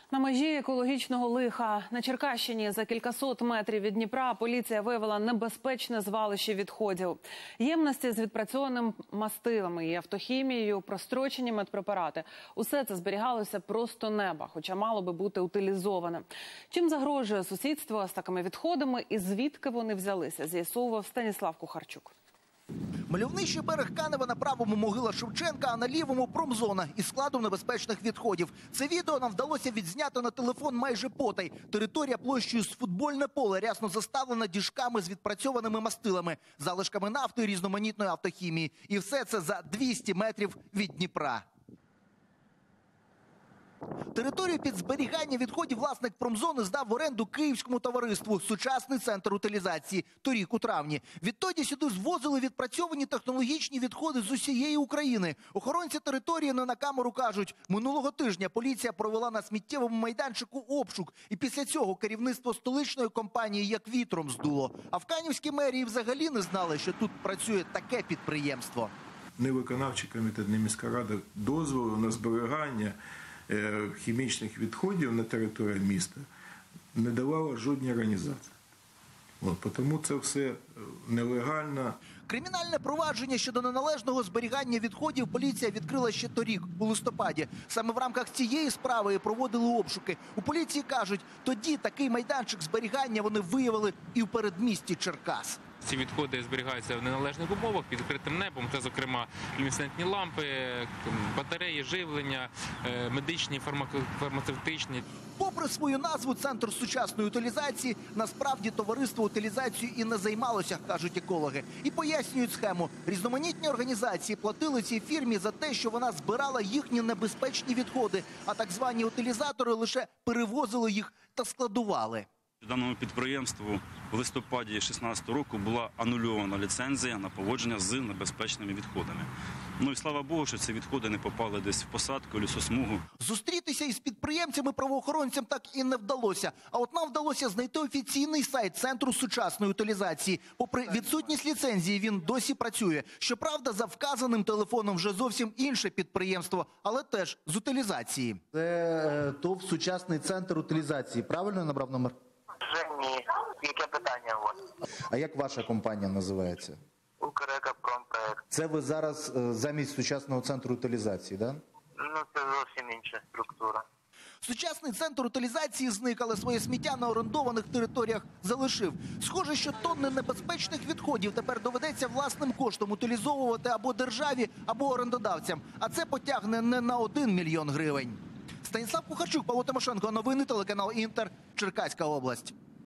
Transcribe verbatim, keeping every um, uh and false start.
На межі екологічного лиха на Черкащині за кількасот метрів від Дніпра поліція виявила небезпечне звалище відходів. Ємності з відпрацьованим мастилами і автохімією, прострочені медпрепарати. Усе це зберігалося просто неба, хоча мало би бути утилізоване. Чим загрожує сусідство з такими відходами і звідки вони взялися, з'ясовував Станіслав Кухарчук. Мальовничий берег Канева, на правому могила Шевченка, а на лівому промзона із складом небезпечних відходів. Це відео нам вдалося відзняти на телефон майже потай. Територія площею з футбольне поле рясно заставлена діжками з відпрацьованими мастилами, залишками нафти і різноманітної автохімії. І все це за двісті метрів від Дніпра. Територію під зберігання відходів власник промзони здав в оренду київському товариству «Сучасний центр утилізації» торік у травні. Відтоді сюди звозили відпрацьовані технологічні відходи з усієї України. Охоронці території не на камеру кажуть, минулого тижня поліція провела на сміттєвому майданчику обшук. І після цього керівництво столичної компанії як вітром здуло. А в Канівській мерії взагалі не знали, що тут працює таке підприємство. Не виконавчий комітет, не міська рада дозволу на зберігання хімічних відходів на території міста не давала жодній організації. От, тому це все нелегально. Кримінальне провадження щодо неналежного зберігання відходів поліція відкрила ще торік, у листопаді. Саме в рамках цієї справи і проводили обшуки. У поліції кажуть, тоді такий майданчик зберігання вони виявили і в передмісті Черкас. Ці відходи зберігаються в неналежних умовах, під відкритим небом. Це, зокрема, люмінесцентні лампи, батареї, живлення, медичні, фармацевтичні. Попри свою назву «Центр сучасної утилізації», насправді товариство утилізацією і не займалося, кажуть екологи. І пояснюють схему. Різноманітні організації платили цій фірмі за те, що вона збирала їхні небезпечні відходи, а так звані утилізатори лише перевозили їх та складували. Даному підприємству в листопаді дві тисячі шістнадцятого року була анульована ліцензія на поводження з небезпечними відходами. Ну і слава Богу, що ці відходи не попали десь в посадку, лісосмугу. Зустрітися із підприємцями правоохоронцям так і не вдалося. А от нам вдалося знайти офіційний сайт Центру сучасної утилізації. Попри відсутність ліцензії, він досі працює. Щоправда, за вказаним телефоном вже зовсім інше підприємство, але теж з утилізації. Це ТОВ «Сучасний центр утилізації». Правильно я набрав номер? Ні. Яке питання у вас? А як ваша компанія називається? «Укрекопромпроект». Це ви зараз замість сучасного центру утилізації, так? Да? Ну, це зовсім інша структура. Сучасний центр утилізації зник, але своє сміття на орендованих територіях залишив. Схоже, що тонни небезпечних відходів тепер доведеться власним коштом утилізовувати або державі, або орендодавцям. А це потягне не на один мільйон гривень. Станіслав Кухарчук, Павло Тимошенко, новини, телеканал «Інтер», Черкаська область.